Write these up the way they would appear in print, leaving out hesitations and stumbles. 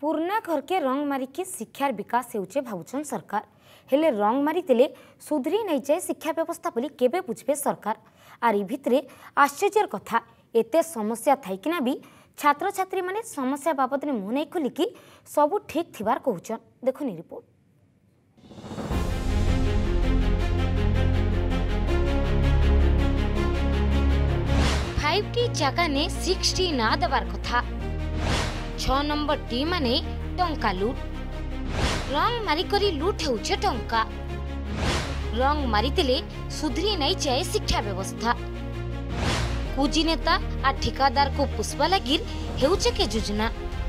पुराना घर के रंग मारिकी शिक्षार विकास होचे भावुछन सरकार हेले रंग मारी देले सुधरी नहीं जाए शिक्षा व्यवस्था बोली केबे बुझबे सरकार। आर भितरे आश्चर्यर कथा एते समस्या थाइकिना भी छात्र छात्री माने समस्या बाबद मुँह नहीं खोलिकी सबू ठीक थिबार कहउछन। देखुनी रिपोर्ट। फाइव टी जगह ने 6T ना देवार कथा 6 नंबर टी माने टंका लूट रंग मारिकरी लूट होउछे टंका रंग मारिदेले सुधरी नहीं जाए शिक्षा व्यवस्था कुजी नेता आ ठिकादार को पुष्पा लगिर हेउछे के योजना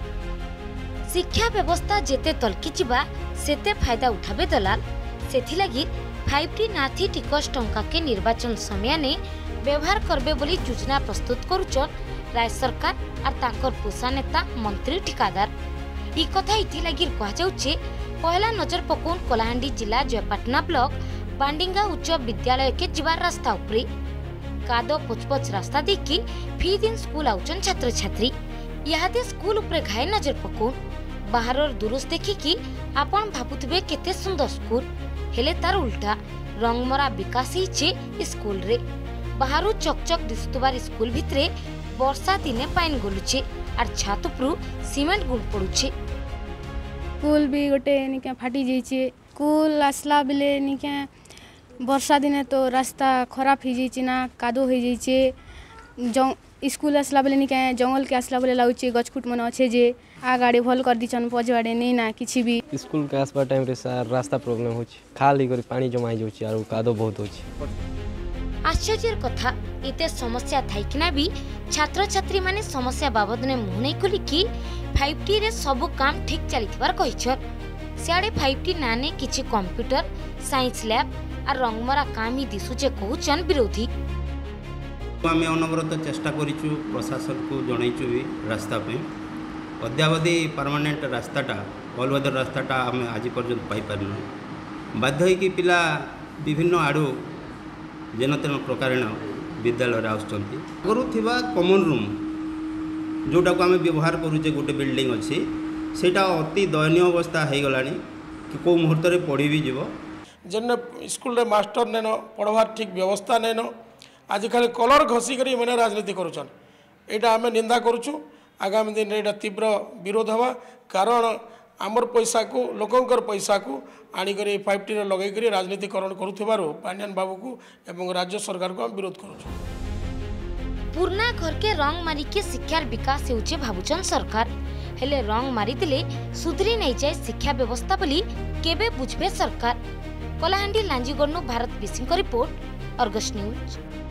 शिक्षा व्यवस्था जेते तलकी जिबा सेते फायदा उठाबे दलाल सेथि लगी 5T नाथी टिकस टंका के निर्वाचन समय ने व्यवहार करबे बोली योजना प्रस्तुत करुचन राज्य सरकार और तांकर पोषा नेता मंत्री ठिकादार। ई कथा इथि लगी कह जाउछे पहला नजर पकोन कलाहांडी जिला जयपाटना ब्लॉक बांडिंगा उच्च विद्यालय के जीवार रास्ता उपरे कादो पुचपच रास्ता देखी फी दिन स्कूल आउचन छात्र छात्री यादे स्कूल उपरे घाय नजर पकोन बाहर दुरुस देखिकी आपण भाबुथबे केते सुंदर स्कूल हेले तार उल्टा रंगमरा विकास हिचे स्कूल रे बाहरु चकचक दिसुतबार स्कूल भितरे वर्षा दिने पाइन गोलुचे आर छात उपरु सीमेंट गुण पड़ुचे स्कूल भी गोटे निके फाटी जाइए स्कूल आसला बेले निके वर्षा दिने तो रास्ता खराब हो जाइए ना कादो हो जाइए स्कूल आसला बेले निके जंगल के आसला बेले लाउचे गछकुट मन अच्छे जे आ गाड़ी भल कर दीचन पजवाड़े नहीं ना किसी भी स्कूल के आसपा टाइम रे रास्ता प्रॉब्लम होची खाली करी पानी जमा हो जाउची आरो कादो बहुत होची। आश्चर्यर कथा इते समस्या थाइकिना भी छात्र छात्री माने समस्या बाबद ने मुँह नहीं खोलिकी 5T रे सब काम ठीक चलीथिबार कहिछन। सियाड़े 5T नाने किछि कंप्यूटर साइंस लैब और रंगमरा काम ही दिसुचे कहउचन विरोधी। आमे अनवरत चेष्टा करिछु प्रशासन को जणाइछु भी रास्ता पे अद्यावधि परमानेंट रास्ताटा ऑल वेदर रास्ताटा आमे आज पर्यंत पाई पारनु बाध्य होइकी पिला विभिन्न आडू जेनतेन प्रकारेण विद्यालय आसुचंती आगरू थिबा कॉमन रूम जोटा को आमे व्यवहार करूचे गोटे बिल्डिंग अच्छी सेटा अति दयनीय अवस्था हो गलानी कि को मुहूर्त रे पढ़ी भी जीवो जेन स्कूल रे मास्टर नेनो पढ़वार ठीक व्यवस्था नेनो आज खाली कलर घसी करी मैंने राजनीति करुचन एटा आमे निंदा करुचु आगामी दिन एटा तीव्र विरोध हवा कारण आमर पैसा को लोकंकर पैसा को आनिकर 5T रे लगै करी राजनीतिकरण करुथिबारो पांड्यान बाबू को एवं राज्य सरकार को हम विरोध करुचु। पुराना घर के रंग मारी के शिक्षार विकास होउचे भाबुचन सरकार हेले रंग मारी दिले सुधरी नहीं जाए शिक्षा व्यवस्था बोली केबे बुझबे सरकार। Kalahandi Lanjigarh Bharat Bising report Argus news.